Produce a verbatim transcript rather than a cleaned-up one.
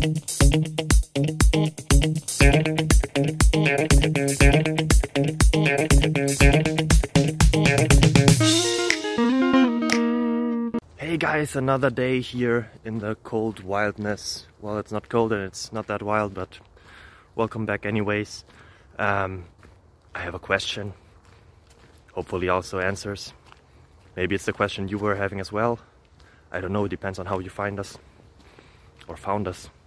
Hey guys, another day here in the cold wildness. Well, it's not cold and it's not that wild, but welcome back anyways. Um, I have a question, hopefully also answers. Maybe it's the question you were having as well. I don't know, it depends on how you find us or found us.